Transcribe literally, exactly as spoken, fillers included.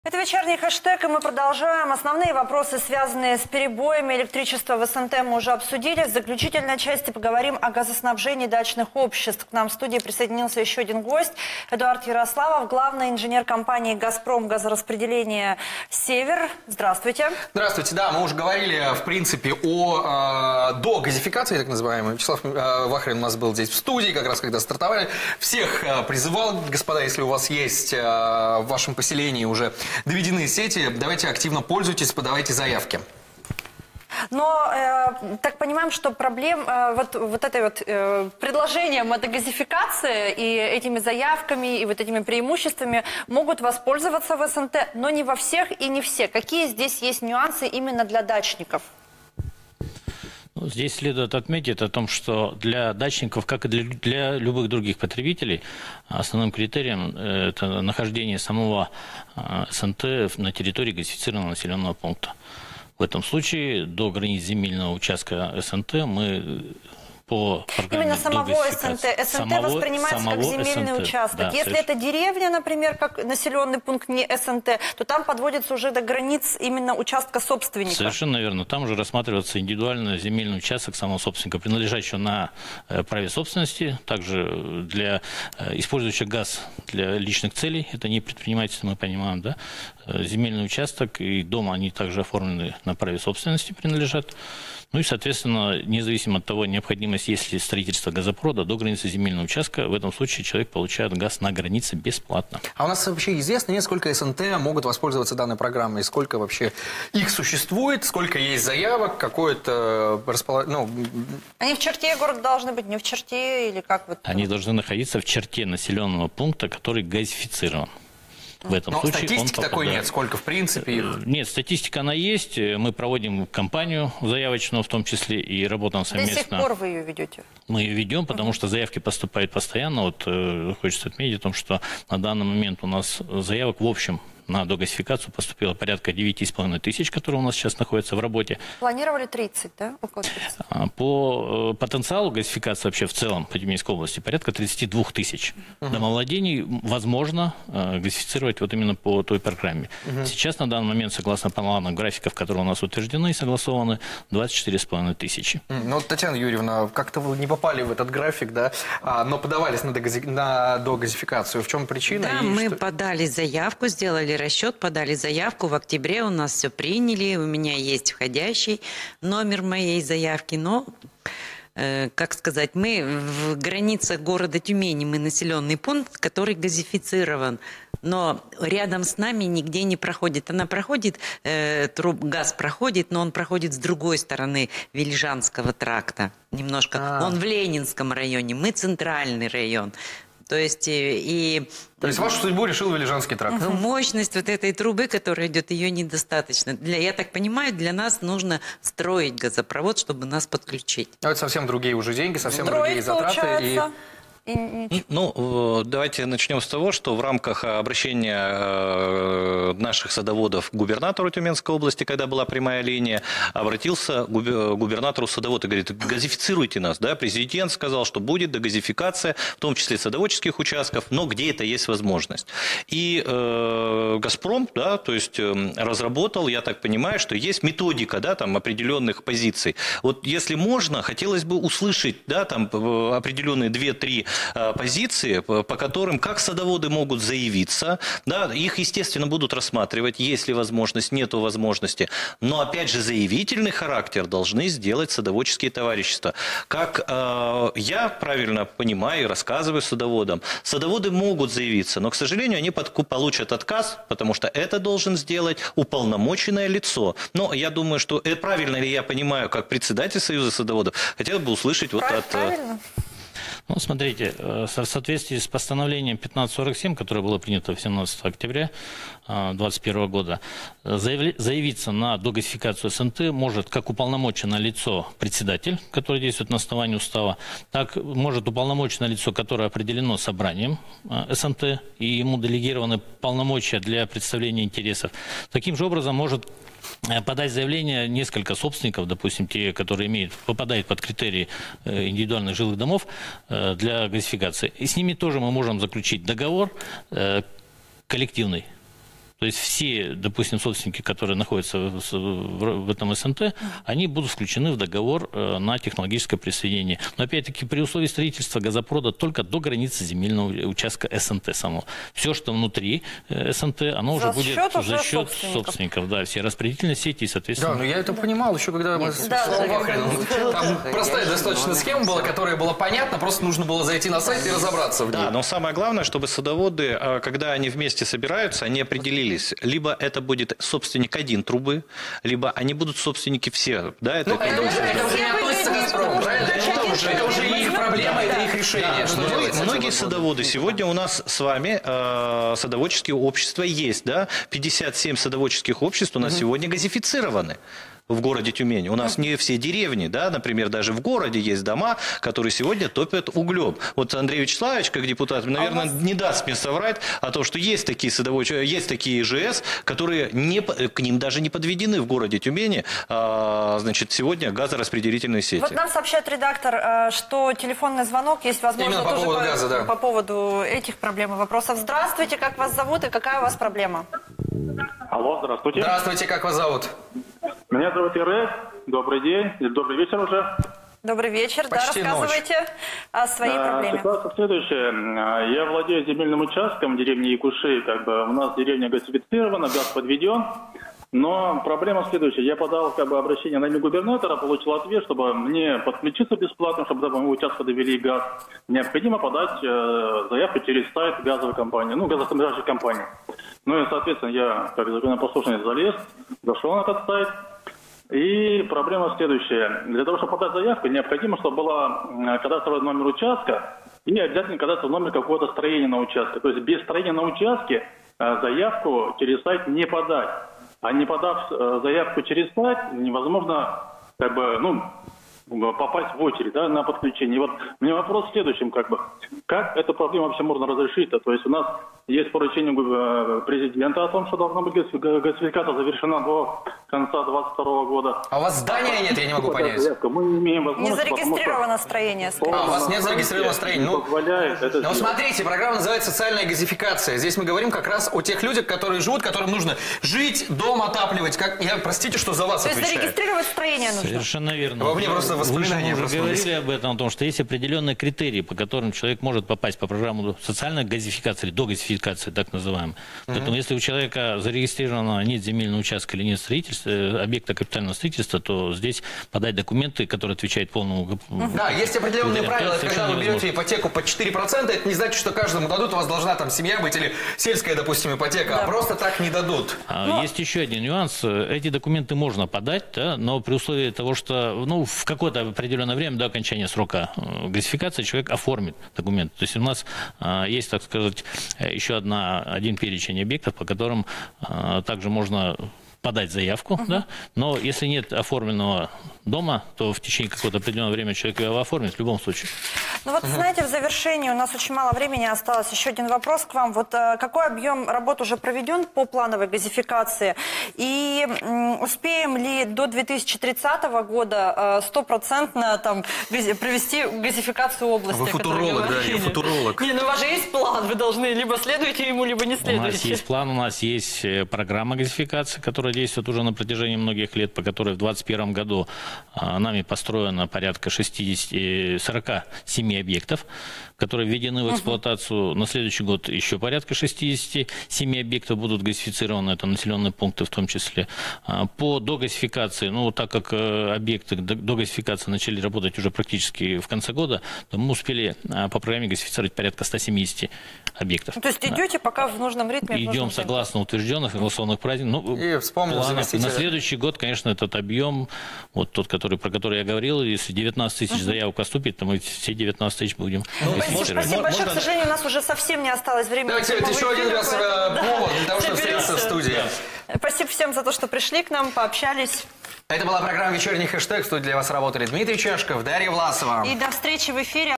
Это вечерний хэштег, и мы продолжаем. Основные вопросы, связанные с перебоями электричества в СНТ, мы уже обсудили. В заключительной части поговорим о газоснабжении дачных обществ. К нам в студии присоединился еще один гость. Эдуард Ярославов, главный инженер компании «Газпром» газораспределение «Север». Здравствуйте. Здравствуйте. Да, мы уже говорили, в принципе, о э, догазификации, так называемой. Вячеслав э, Вахрин у нас был здесь в студии, как раз когда стартовали. Всех э, призывал, господа, если у вас есть э, в вашем поселении уже доведены сети, давайте активно пользуйтесь, подавайте заявки. Но э, так понимаем, что проблем э, вот, вот этой вот э, предложением о дегазификации и этими заявками, и вот этими преимуществами могут воспользоваться в СНТ, но не во всех и не все. Какие здесь есть нюансы именно для дачников? Здесь следует отметить о том, что для дачников, как и для, для любых других потребителей, основным критерием это нахождение самого СНТ на территории газифицированного населенного пункта. В этом случае до границ земельного участка СНТ мы по программе именно самого СНТ. СНТ самого, воспринимается самого как земельный СНТ. Участок. Да, если это деревня, например, как населенный пункт не СНТ, то там подводится уже до границ именно участка собственника. Совершенно верно. Там уже рассматривается индивидуальный земельный участок самого собственника, принадлежащего на праве собственности, также для использующих газ для личных целей, это не предпринимательство, мы понимаем, да, земельный участок и дом, они также оформлены на праве собственности, принадлежат. Ну и, соответственно, независимо от того, необходимость есть ли строительство газопровода до границы земельного участка, в этом случае человек получает газ на границе бесплатно. А у нас вообще известно, нет, сколько СНТ могут воспользоваться данной программой, сколько вообще их существует, сколько есть заявок, какое-то расположение... Ну... Они в черте города должны быть, не в черте или как? Вот... Они должны находиться в черте населенного пункта, который газифицирован. В этом Но случае статистики он такой нет, сколько в принципе? Нет, статистика она есть. Мы проводим кампанию заявочную в том числе и работаем совместно. До сих пор вы ее ведете? Мы ее ведем, потому uh-huh. что заявки поступают постоянно. Вот э, хочется отметить о том, что на данный момент у нас заявок в общем на догазификацию поступило порядка девяти с половиной тысяч, которые у нас сейчас находятся в работе. Планировали тридцать, да? Около тридцати. По потенциалу газификации вообще в целом по Тюменской области порядка тридцати двух тысяч. Uh-huh. Домовладений возможно газифицировать вот именно по той программе. Uh-huh. Сейчас на данный момент, согласно планам графиков, которые у нас утверждены и согласованы, двадцать четыре с половиной тысячи. Uh-huh. Ну, Татьяна Юрьевна, как-то вы не попали в этот график, да, а, но подавались на, догази... на догазификацию. В чем причина? Да, и мы что... подали заявку, сделали расчет, подали заявку. В октябре у нас все приняли. У меня есть входящий номер моей заявки. Но, э, как сказать, мы в границах города Тюмени, мы населенный пункт, который газифицирован. Но рядом с нами нигде не проходит. Она проходит, э, труб, газ проходит, но он проходит с другой стороны Велижанского тракта. Немножко. А-а-а. Он в Ленинском районе, мы центральный район. То есть, и... То есть вашу судьбу решил Велижанский тракт? Мощность вот этой трубы, которая идет, ее недостаточно. Для, я так понимаю, для нас нужно строить газопровод, чтобы нас подключить. А это совсем другие уже деньги, совсем Строить, другие затраты. Получается. И... Ну, давайте начнем с того, что в рамках обращения наших садоводов к губернатору Тюменской области, когда была прямая линия, обратился губернатору садовод и говорит: газифицируйте нас. Да? Президент сказал, что будет догазификация, в том числе садоводческих участков, но где это есть возможность. И э, «Газпром», да, то есть разработал, я так понимаю, что есть методика, да, там, определенных позиций. Вот если можно, хотелось бы услышать, да, там, определенные две-три позиции, по которым как садоводы могут заявиться, да, их, естественно, будут рассматривать, есть ли возможность, нету возможности, но, опять же, заявительный характер должны сделать садоводческие товарищества. Как э, я правильно понимаю и рассказываю садоводам, садоводы могут заявиться, но, к сожалению, они получат отказ, потому что это должен сделать уполномоченное лицо. Но я думаю, что это правильно ли я понимаю, как председатель Союза садоводов, хотел бы услышать вот от... Правильно. Ну, смотрите, в соответствии с постановлением пятнадцать сорок семь, которое было принято семнадцатого октября две тысячи двадцать первого года, заявиться на догазификацию СНТ может как уполномоченное лицо председатель, который действует на основании устава, так может уполномоченное лицо, которое определено собранием СНТ, и ему делегированы полномочия для представления интересов. Таким же образом может подать заявление несколько собственников, допустим, те, которые имеют, попадают под критерии индивидуальных жилых домов для газификации. И с ними тоже мы можем заключить договор коллективный. То есть все, допустим, собственники, которые находятся в, в, в этом СНТ, они будут включены в договор э, на технологическое присоединение. Но опять-таки при условии строительства газопровода только до границы земельного участка СНТ самого. Все, что внутри э, СНТ, оно За уже будет счет за уже счет собственников. собственников. Да, все распределительные сети и, соответственно... Да, ну я это понимал еще, когда мы с Да, Вячеславом да, Вахриным. да. Там простая достаточно схема была, которая была понятна, просто нужно было зайти на сайт и разобраться в ней. Да, но самое главное, чтобы садоводы, когда они вместе собираются, они определились. Либо это будет собственник один трубы, либо они будут собственники все. Да, это, Ну, это, уже, это уже не относится к «Газпрому», правильно? Это уже, это уже их проблема, это их решение. Что Многие, делать с этим многие вопросом? садоводы. Сегодня у нас с вами э, садоводческие общества есть. Да? пятьдесят семь садоводческих обществ у нас сегодня газифицированы. В городе Тюмень. У нас не все деревни, да, например, даже в городе есть дома, которые сегодня топят углем. Вот Андрей Вячеславович, как депутат, наверное, вас... не даст мне соврать о том, что есть такие садоводческие, есть такие ЖС, которые не, к ним даже не подведены в городе Тюмени, а, значит, сегодня газораспределительные сети. Вот нам сообщает редактор, э, что телефонный звонок есть, возможно, Именно по тоже поводу по, газа, да. по поводу этих проблем и вопросов. Здравствуйте, как вас зовут и какая у вас проблема? Алло, здравствуйте. Здравствуйте, как вас зовут? Меня зовут Ирек. Добрый день. Добрый вечер уже. Добрый вечер. Почти да, рассказывайте о своей А, проблеме. Ситуация следующая. Я владею земельным участком в деревне Якуши. Как бы у нас деревня газифицирована, газ подведен. Но проблема следующая. Я подал как бы обращение на имя губернатора, получил ответ, чтобы мне подключиться бесплатно, чтобы до моего участка довели газ. Необходимо подать э, заявку через сайт газовой компании, ну, газоснабжающей компании. Ну и, соответственно, я, как законопослушный, залез, зашел на этот сайт. И проблема следующая. Для того, чтобы подать заявку, необходимо, чтобы была кадастровый номер участка и обязательно кадастровый номер какого-то строения на участке. То есть без строения на участке заявку через сайт не подать. А не подав заявку через сайт, невозможно как бы, ну, попасть в очередь, да, на подключение. И вот у меня вопрос в следующем, как бы, как эту проблему вообще можно разрешить-то? То есть у нас есть поручение президента о том, что должна быть газификация завершена до конца двадцать второго года. А у вас здания нет, я не могу понять. Мы не имеем Не возможности, зарегистрировано строение. скорее А, у всего. вас нет зарегистрированного строения. Ну, позволяет это Ну, сделать. смотрите, программа называется «Социальная газификация». Здесь мы говорим как раз о тех людях, которые живут, которым нужно жить, дом отапливать. Как... Я, простите, что за вас То есть отвечаю. зарегистрировать строение нужно. Совершенно верно. Во мне просто воспоминания Вы же уже проснулись. говорили об этом, о том, что есть определенные критерии, по которым человек может попасть по программу социальной газификации, или догазификации, так называемой. Поэтому, если у человека зарегистрировано нет земельного участка или нет строительства, объекта капитального строительства, то здесь подать документы, которые отвечают полному... Да, есть определенные Да, правила. это Когда вы совершенно берете ипотеку под четыре процента, это не значит, что каждому дадут, у вас должна там семья быть или сельская, допустим, ипотека, а просто так не дадут. А Есть еще один нюанс. Эти документы можно подать, да, но при условии того, что ну, в какое-то определенное время до окончания срока э, газификации человек оформит документ. То есть у нас э, есть, так сказать, еще одна, один перечень объектов, по которым э, также можно подать заявку, uh-huh. да, но если нет оформленного дома, то в течение какого-то определенного времени человек его оформит в любом случае. Ну вот, uh-huh. знаете, в завершении у нас очень мало времени осталось. Еще один вопрос к вам. Вот а, какой объем работ уже проведен по плановой газификации? И м, успеем ли до две тысячи тридцатого года стопроцентно там гази, провести газификацию области? Вы футуролог, да, я футуролог. Не, ну у вас же есть план, вы должны либо следуете ему, либо не следуете. У нас есть план, у нас есть программа газификации, которая действует уже на протяжении многих лет, по которой в двадцать первом году а, нами построено порядка шестидесяти, сорока семи объектов, которые введены в эксплуатацию. Uh-huh. На следующий год еще порядка шестидесяти семи объектов будут газифицированы, это населенные пункты в том числе. А, по догазификации, ну, так как э, объекты догазификации начали работать уже практически в конце года, то мы успели а, по программе газифицировать порядка ста семидесяти объектов. То есть идете пока в нужном ритме? Идем нужном согласно утвержденных, согласованных праздников. Ну, И вспомнил планов. заместителя. На следующий год, конечно, этот объем, вот тот, который, про который я говорил, если девятнадцать тысяч uh-huh. заявок поступит, то мы все девятнадцать тысяч будем Ну, газифицировать. спасибо, спасибо большое. К сожалению, у нас уже совсем не осталось времени. Давайте это еще один раз повод для того, чтобы встретиться в студии. Спасибо всем за то, что пришли к нам, пообщались. Это была программа «Вечерний хэштег». В студии для вас работали Дмитрий Чешков, Дарья Власова. И до встречи в эфире.